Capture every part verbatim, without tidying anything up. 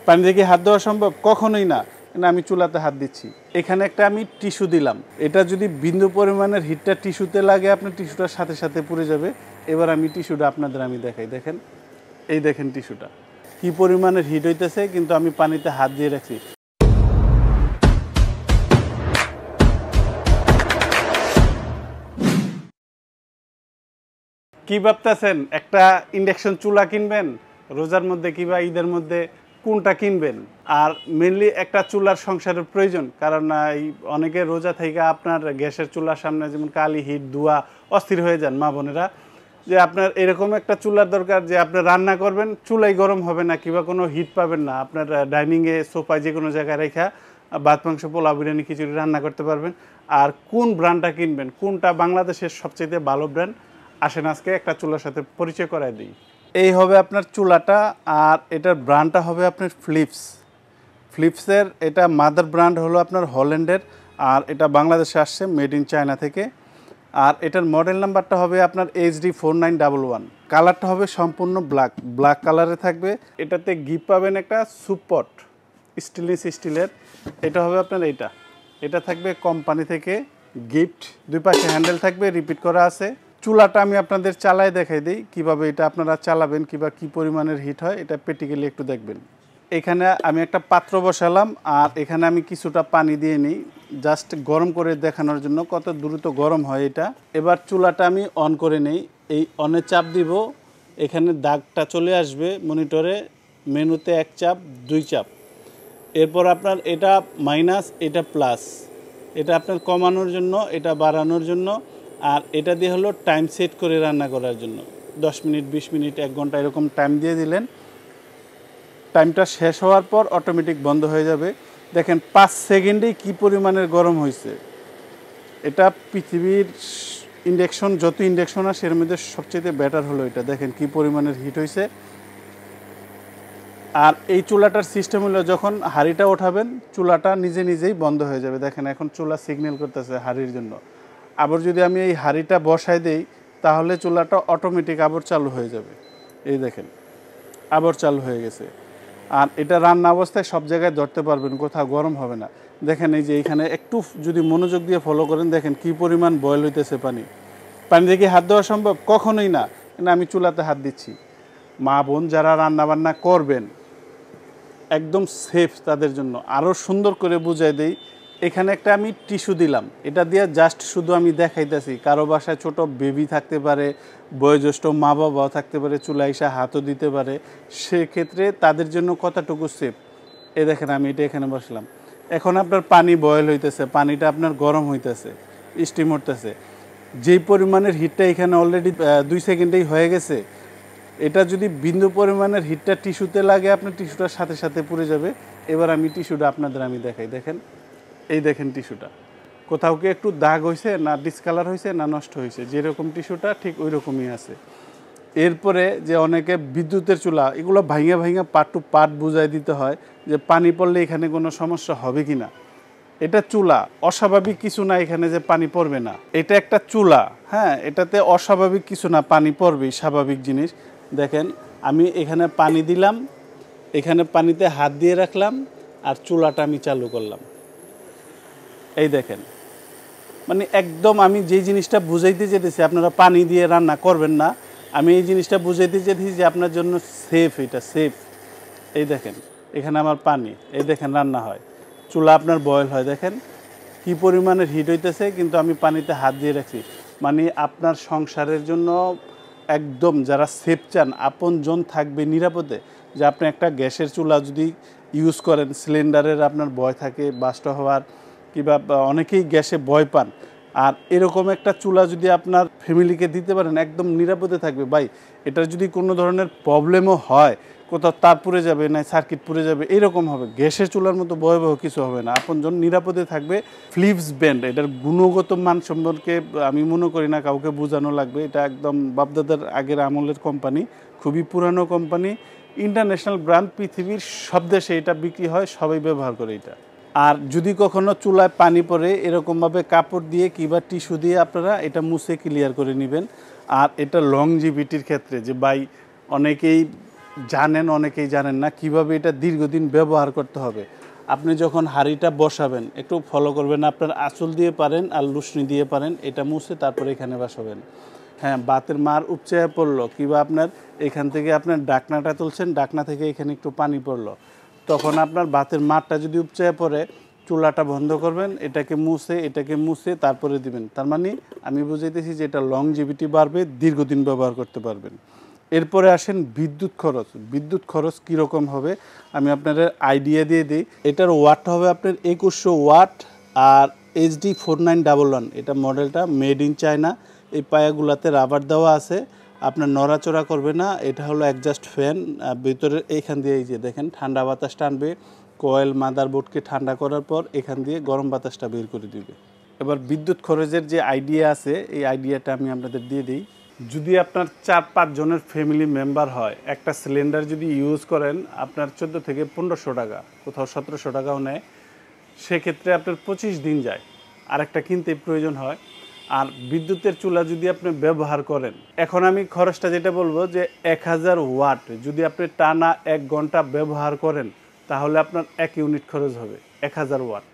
পানি দিয়ে কি হাত দেওয়া সম্ভব? কখনোই না। না, আমি চুলাতে হাত দিচ্ছি। এখানে একটা আমি টিস্যু দিলাম। এটা যদি বিন্দু পরিমাণের হিটটা টিস্যুতে লাগে আপনার টিস্যুটার সাথে সাথে পুড়ে যাবে। এবার আমি টিস্যুটা আপনাদের আমি দেখাই। দেখেন, এই দেখেন টিস্যুটা কি পরিমাণের হিট হইতেছে, কিন্তু আমি পানিতে হাত দিয়ে রাখছি। কি ভাবতেছেন একটা ইন্ডাকশন চুলা কিনবেন রোজার মধ্যে কিংবা ঈদের মধ্যে, কোনটা কিনবেন? আর মেনলি একটা চুলার সংসারের প্রয়োজন, কারণ এই অনেকে রোজা থেকে আপনার গ্যাসের চুলার সামনে যেমন কালি হিট ধোয়া অস্থির হয়ে যান মা বোনেরা, যে আপনার এরকম একটা চুলার দরকার যে আপনি রান্না করবেন চুলাই গরম হবে না কিংবা কোনো হিট পাবেন না, আপনার ডাইনিংয়ে সোফায় যে কোনো জায়গায় রেখা ভাত মাংস পোলাও বিরিয়ানি খিচুড়ি রান্না করতে পারবেন। আর কোন ব্র্যান্ডটা কিনবেন, কোনটা বাংলাদেশের সবচেয়ে ভালো ব্র্যান্ড, আসেন আজকে একটা চুলার সাথে পরিচয় করায় দিই। এই হবে আপনার চুলাটা, আর এটার ব্র্যান্ডটা হবে আপনার ফিলিপস। ফিলিপসের এটা মাদার ব্র্যান্ড হলো আপনার হল্যান্ডের, আর এটা বাংলাদেশে আসছে মেড ইন চায়না থেকে। আর এটার মডেল নাম্বারটা হবে আপনার H D four nine double one. কালারটা হবে সম্পূর্ণ ব্ল্যাক ব্ল্যাক কালারে থাকবে। এটাতে গিফট পাবেন একটা সুপট স্টেনলেস স্টিলের। এটা হবে আপনার এইটা এটা থাকবে কোম্পানি থেকে গিফট। দুই পাশে হ্যান্ডেল থাকবে, রিপিট করা আছে। চুলাটা আমি আপনাদের চালায় দেখাই দিই কীভাবে এটা আপনারা চালাবেন কিংবা কী পরিমাণের হিট হয়, এটা প্র্যাকটিক্যালি একটু দেখবেন। এখানে আমি একটা পাত্র বসালাম, আর এখানে আমি কিছুটা পানি দিয়ে নিই জাস্ট গরম করে দেখানোর জন্য কত দ্রুত গরম হয় এটা। এবার চুলাটা আমি অন করে নেই। এই অনে চাপ দিব, এখানে দাগটা চলে আসবে মনিটরে, মেনুতে এক চাপ দুই চাপ। এরপর আপনার এটা মাইনাস এটা প্লাস, এটা আপনার কমানোর জন্য এটা বাড়ানোর জন্য। আর এটা দিয়ে হলো টাইম সেট করে রান্না করার জন্য, দশ মিনিট বিশ মিনিট এক ঘন্টা এরকম টাইম দিয়ে দিলেন। টাইমটা শেষ হওয়ার পর অটোমেটিক বন্ধ হয়ে যাবে। দেখেন পাঁচ সেকেন্ডেই কী পরিমাণের গরম হয়েছে। এটা পৃথিবীর ইন্ডাকশন যত ইন্ডাকশন আছে এর মধ্যে সবচেয়ে বেটার হলো এটা। দেখেন কি পরিমাণের হিট হয়েছে। আর এই চুলাটার সিস্টেম হলো যখন হাঁড়িটা ওঠাবেন চুলাটা নিজে নিজেই বন্ধ হয়ে যাবে। দেখেন এখন চুলা সিগন্যাল করতেছে হাঁড়ির জন্য। আবার যদি আমি এই হাঁড়িটা বসাই দেই তাহলে চুলাটা অটোমেটিক আবার চালু হয়ে যাবে। এই দেখেন আবার চালু হয়ে গেছে। আর এটা রান্না অবস্থায় সব জায়গায় ধরতে পারবেন, কোথাও গরম হবে না। দেখেন এই যে এইখানে একটু যদি মনোযোগ দিয়ে ফলো করেন, দেখেন কি পরিমাণ বয়েল হইতেছে পানি। পানি দিয়ে কি হাত দেওয়া সম্ভব? কখনোই না। না, আমি চুলাতে হাত দিচ্ছি। মা বোন যারা রান্না বান্না করবেন একদম সেফ তাদের জন্য। আরও সুন্দর করে বুঝাই দেই, এখানে একটা আমি টিস্যু দিলাম, এটা দিয়ে জাস্ট শুধু আমি দেখাইতেছি। কারো বাসায় ছোট বেবি থাকতে পারে, বয়োজ্যেষ্ঠ মা বাবাও থাকতে পারে, চুলা এসে হাতও দিতে পারে, সেক্ষেত্রে তাদের জন্য কতটুকু সেফ। এ দেখেন আমি এটা এখানে বসলাম, এখন আপনার পানি বয়েল হইতেছে, পানিটা আপনার গরম হইতেছে, স্টিম উঠতেছে। যেই পরিমাণের হিটটা এখানে অলরেডি দুই সেকেন্ডেই হয়ে গেছে, এটা যদি বিন্দু পরিমাণের হিটটা টিস্যুতে লাগে আপনার টিস্যুটার সাথে সাথে পুড়ে যাবে। এবার আমি টিস্যুটা আপনাদের আমি দেখাই। দেখেন এই দেখেন টিস্যুটা কোথাও কি একটু দাগ হয়েছে না ডিসকালার হয়েছে না নষ্ট হয়েছে, যেরকম টিস্যুটা ঠিক ওই রকমই আছে। এরপরে যে অনেকে বিদ্যুতের চুলা এগুলো ভাঙে ভাঙে পার্ট টু পার্ট বুঝাই দিতে হয় যে পানি পড়লে এখানে কোনো সমস্যা হবে কি না। এটা চুলা, অস্বাভাবিক কিছু না এখানে যে পানি পড়বে না। এটা একটা চুলা, হ্যাঁ, এটাতে অস্বাভাবিক কিছু না, পানি পড়বেই, স্বাভাবিক জিনিস। দেখেন আমি এখানে পানি দিলাম, এখানে পানিতে হাত দিয়ে রাখলাম, আর চুলাটা আমি চালু করলাম। এই দেখেন মানে একদম আমি যে জিনিসটা বুঝাইতে যেতেছি আপনারা পানি দিয়ে রান্না করবেন না, আমি এই জিনিসটা বুঝাইতে যেতেছি যে আপনার জন্য সেফ, এটা সেফ। এই দেখেন এখানে আমার পানি, এই দেখেন রান্না হয়, চুলা আপনার বয়েল হয়। দেখেন কি পরিমাণের হিট হইতেছে, কিন্তু আমি পানিতে হাত দিয়ে রাখছি। মানে আপনার সংসারের জন্য একদম যারা সেফ চান, আপনজন থাকবে নিরাপদে, যে আপনি একটা গ্যাসের চুলা যদি ইউজ করেন, সিলিন্ডারের আপনার ভয় থাকে বাস্ট হওয়ার, কিংবা অনেকেই গ্যাসে ভয় পান, আর এরকম একটা চুলা যদি আপনার ফ্যামিলিকে দিতে পারেন একদম নিরাপদে থাকবে। ভাই এটার যদি কোনো ধরনের প্রবলেমও হয়, কোথাও তার পুড়ে যাবে না সার্কিট পুড়ে যাবে এরকম হবে, গ্যাসের চুলার মতো ভয়াবহ কিছু হবে না, আপনজন নিরাপদে থাকবে। ফিলিপস ব্র্যান্ড, এটার গুণগত মান সম্পর্কে আমি মনে করি না কাউকে বোঝানো লাগবে। এটা একদম বাপদাদার আগের আমলের কোম্পানি, খুবই পুরানো কোম্পানি, ইন্টারন্যাশনাল ব্র্যান্ড, পৃথিবীর সব দেশে এটা বিক্রি হয়, সবাই ব্যবহার করে এটা। আর যদি কখনো চুলায় পানি পড়ে এরকমভাবে কাপড় দিয়ে কিংবা টিস্যু দিয়ে আপনারা এটা মুছে ক্লিয়ার করে নেবেন। আর এটা লংজিভিটির ক্ষেত্রে যে ভাই অনেকেই জানেন, অনেকেই জানেন না কিভাবে এটা দীর্ঘদিন ব্যবহার করতে হবে। আপনি যখন হাঁড়িটা বসাবেন একটু ফলো করবেন, আপনার আঁচল দিয়ে পারেন আর লুসনি দিয়ে পারেন, এটা মুছে তারপরে এখানে বসাবেন। হ্যাঁ, বাতের মার উপচে পড়লো কিংবা আপনার এখান থেকে আপনার ডাকনাটা তুলছেন, ডাকনা থেকে এখানে একটু পানি পড়লো, তখন আপনার বাতের মারটা যদি উপচে পড়ে চুলাটা বন্ধ করবেন, এটাকে মুছে এটাকে মুছে তারপরে দিবেন। তার মানে আমি বুঝাইতেছি যে এটা লংজিভিটি বাড়বে, দীর্ঘদিন ব্যবহার করতে পারবেন। এরপরে আসেন বিদ্যুৎ খরচ। বিদ্যুৎ খরচ কীরকম হবে আমি আপনাদের আইডিয়া দিয়ে দিই। এটার ওয়াট হবে আপনার একুশশো ওয়াট আর HD four nine double one, এটা মডেলটা মেড ইন চায়না। এই পায়াগুলাতে রাবার দেওয়া আছে, আপনার নড়াচড়া করবে না। এটা হলো অ্যাডজাস্ট ফ্যান, ভিতরে এইখান দিয়ে এই যে দেখেন ঠান্ডা বাতাস টানবে, কয়েল মাদারবোর্ডকে ঠান্ডা করার পর এখান দিয়ে গরম বাতাসটা বের করে দিবে। এবার বিদ্যুৎ খরচের যে আইডিয়া আছে এই আইডিয়াটা আমি আপনাদের দিয়ে দিই। যদি আপনার চার পাঁচ জনের ফ্যামিলি মেম্বার হয়, একটা সিলিন্ডার যদি ইউজ করেন আপনার চোদ্দো থেকে পনেরোশো টাকা, কোথাও সতেরোশো টাকাও নেয়, সেক্ষেত্রে আপনার পঁচিশ দিন যায়, আর একটা কিনতে প্রয়োজন হয়। আর বিদ্যুতের চুলা যদি আপনি ব্যবহার করেন, এখন আমি খরচটা যেটা বলবো যে এক হাজার ওয়াট যদি আপনি টানা এক ঘন্টা ব্যবহার করেন তাহলে আপনার এক ইউনিট খরচ হবে এক হাজার ওয়াট।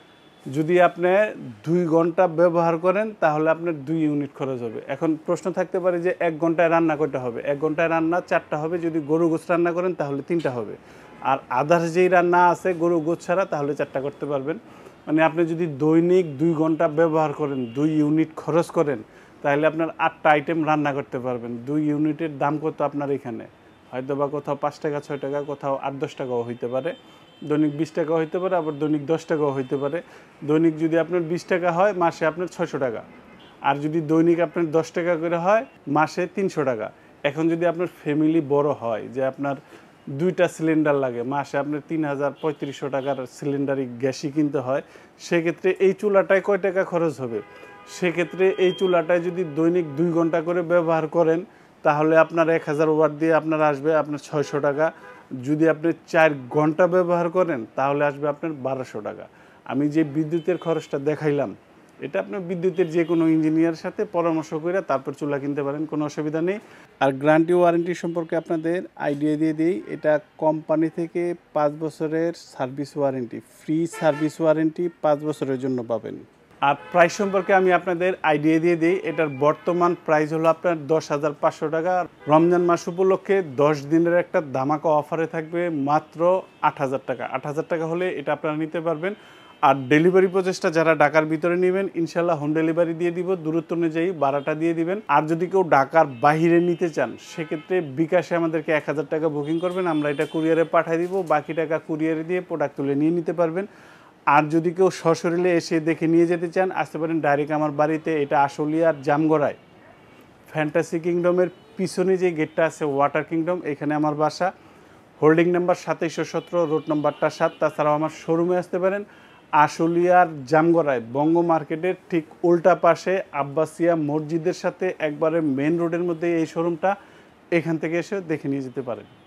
যদি আপনি দুই ঘন্টা ব্যবহার করেন তাহলে আপনার দুই ইউনিট খরচ হবে। এখন প্রশ্ন থাকতে পারে যে এক ঘন্টায় রান্না কয়টা হবে? এক ঘন্টায় রান্না চারটা হবে, যদি গরু গোছ রান্না করেন তাহলে তিনটা হবে, আর আদার্স যেই রান্না আছে গরু গোছ ছাড়া তাহলে চারটা করতে পারবেন। মানে আপনি যদি দৈনিক দুই ঘন্টা ব্যবহার করেন, দুই ইউনিট খরচ করেন, তাহলে আপনার আটটা আইটেম রান্না করতে পারবেন। দুই ইউনিটের দাম কত আপনার এখানে? হয়তো বা কোথাও পাঁচ টাকা ছয় টাকা, কোথাও আট দশ টাকাও হইতে পারে, দৈনিক বিশ টাকাও হইতে পারে, আবার দৈনিক দশ টাকাও হইতে পারে। দৈনিক যদি আপনার বিশ টাকা হয় মাসে আপনার ছয়শো টাকা, আর যদি দৈনিক আপনার দশ টাকা করে হয় মাসে তিনশো টাকা। এখন যদি আপনার ফ্যামিলি বড় হয় যে আপনার দুইটা সিলিন্ডার লাগে, মাসে আপনার তিন হাজার পঁয়ত্রিশশো টাকার সিলিন্ডারই গ্যাসই কিনতে হয়, সেক্ষেত্রে এই চুলাটায় কয় টাকা খরচ হবে? সেক্ষেত্রে এই চুলাটায় যদি দৈনিক দুই ঘন্টা করে ব্যবহার করেন তাহলে আপনার এক হাজার ওয়াট দিয়ে আপনার আসবে আপনার ছয়শো টাকা। যদি আপনি চার ঘন্টা ব্যবহার করেন তাহলে আসবে আপনার বারোশো টাকা। আমি যে বিদ্যুতের খরচটা দেখাইলাম এটা আপনি বিদ্যুতের যে কোনো ইঞ্জিনিয়ারের সাথে পরামর্শ করে তারপর চুলা কিনতে পারেন, কোনো অসুবিধা নেই। আর গ্যারান্টি ওয়ারেন্টি সম্পর্কে আপনাদের আইডিয়া দিয়ে দিই, এটা কোম্পানি থেকে পাঁচ বছরের service warranty, free service warranty পাঁচ বছরের জন্য পাবেন। আর প্রাইস সম্পর্কে আমি আপনাদের আইডিয়া দিয়ে দিই, এটার বর্তমান প্রাইস হলো আপনার দশ হাজার পাঁচশো টাকা। রমজান মাস উপলক্ষে দশ দিনের একটা ধামাকা অফারে থাকবে মাত্র আট হাজার টাকা। আট হাজার টাকা হলে এটা আপনারা নিতে পারবেন। আর ডেলিভারি প্রসেসটা যারা ঢাকার ভিতরে নেবেন ইনশাল্লাহ হোম ডেলিভারি দিয়ে দিব, দূরত্ব অনুযায়ী ভাড়াটা দিয়ে দিবেন। আর যদি কেউ ঢাকার বাইরে নিতে চান সেক্ষেত্রে বিকাশে আমাদেরকে এক হাজার টাকা বুকিং করবেন, আমরা এটা কুরিয়ারে পাঠিয়ে দিব, বাকি টাকা কুরিয়ারে দিয়ে প্রোডাক্ট তুলে নিয়ে নিতে পারবেন। আর যদি কেউ সশরীরে এসে দেখে নিয়ে যেতে চান আসতে পারেন ডাইরেক্ট আমার বাড়িতে, এটা আশুলিয়ার জামগড়ায় ফ্যান্টাসি কিংডমের পিছনে যে গেটটা আছে ওয়াটার কিংডম, এখানে আমার বাসা। হোল্ডিং নাম্বার সাতাইশশো সতেরো, রোড নাম্বারটা সাত। তাছাড়াও আমার শোরুমে আসতে পারেন আশুলিয়ার জামগড়ায় বঙ্গ মার্কেটের ঠিক উল্টা পাশে আব্বাসিয়া মসজিদের সাথে একবারে মেন রোডের মধ্যে এই শোরুমটা, এখান থেকে এসে দেখে নিয়ে যেতে পারেন।